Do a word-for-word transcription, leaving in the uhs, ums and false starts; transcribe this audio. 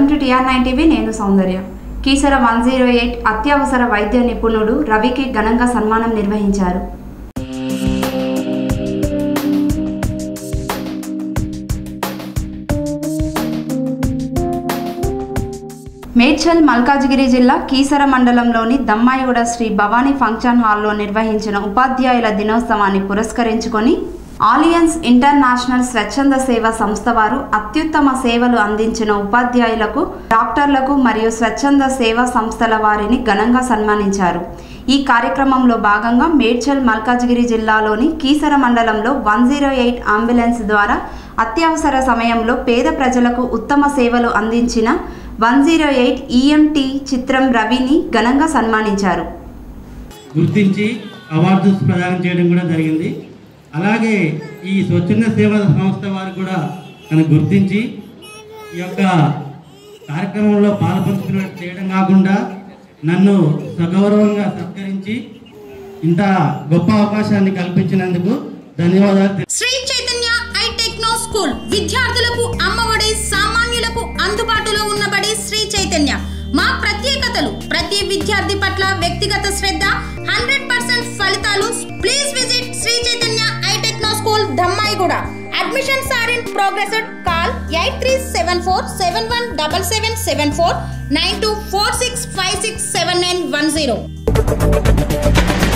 Welcome to T R nine TV. నేను Soundarya. Keesara one zero eight అత్యవసర వైద్య నిపుణుడు రవికి ఘనంగా సన్మానం నిర్వహించారు. మేడ్చల్ మల్కాజ్గిరి జిల్లా కీసర మండలంలోని దమ్మాయిగూడ శ్రీ భవానీ ఫంక్షన్ హాల్లో నిర్వహించిన ఉపాధ్యాయుల దినోత్సవాన్ని పురస్కరించుకొని ఆలియన్స్ ఇంటర్నేషనల్ స్వచ్ఛంద సేవా సంస్థ వారు అత్యుత్తమ సేవలు అందించిన ఉపాధ్యాయులకు, డాక్టర్లకు మరియు స్వచ్ఛంద సేవా సంస్థల వారిని ఘనంగా సన్మానించారు. ఈ కార్యక్రమంలో భాగంగా మేడ్చల్ మల్కాజ్గిరి జిల్లాలోని కీసర మండలంలో వన్ జీరో ఎయిట్ అంబులెన్స్ ద్వారా అత్యవసర సమయంలో పేద ప్రజలకు ఉత్తమ సేవలు అందించిన వన్ జీరో ఎయిట్ ఈఎంటీ చిత్రం రవిని ఘనంగా సన్మానించారు. గుర్తించి అవార్డు ప్రదానం చేయడం కూడా జరిగింది. అలాగే ఈ స్వచ్ఛంద సేవా సంస్థ వారు కూడా నన్ను గుర్తించి ఈ యొక్క కార్యక్రమంలో పాల్పంచుకునే చేయడం కాకుండా నన్ను సగౌరవంగా సత్కరించి ఇంత గొప్ప అవకాశాన్ని కల్పించినందుకు ధన్యవాదాలు. Sri Chaitanya I techno school విద్యార్థులకు అమ్మఒడి, సామాన్యులకు అందుబాటులో ఉన్నబడి శ్రీ చైతన్య. మా ప్రత్యేకతలు: ప్రతి విద్యార్థి పట్ల వ్యక్తిగత శ్రద్ధ, హండ్రెడ్ పర్సెంట్ ఫలితాలు. Please visit Sri Chaitanya I techno school, Dammaiguda. Admissions are in progress. Call eight three seven four seven one seven seven seven four nine two four six five six seven nine one zero.